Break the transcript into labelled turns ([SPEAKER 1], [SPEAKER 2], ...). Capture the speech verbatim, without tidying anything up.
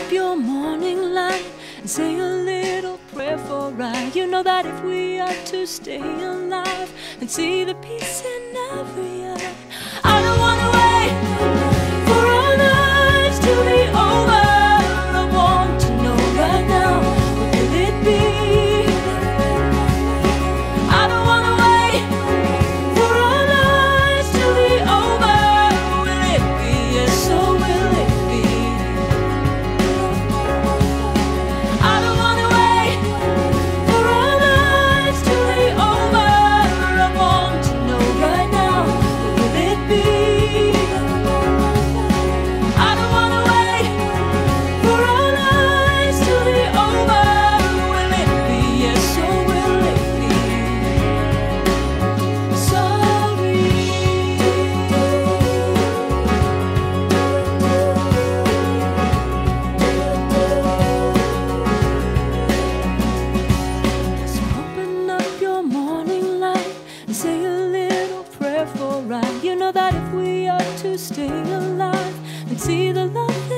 [SPEAKER 1] up your morning light and say a little prayer for I. You know that if we are to stay alive and see the peace in every eye, I don't wanna wait for our lives to be over. I want to know right now, what will it be? I don't wanna wait for our lives to be over. Will it be? Yes, or will it be? I don't wanna wait for our lives to be over. I want to know right now, what will it be? I don't wanna wait for our lives to be over. Will it be? Yes, or will it be? Sorry. So open up your morning light and say a little prayer for I. You know that if we are to stay alive and see the love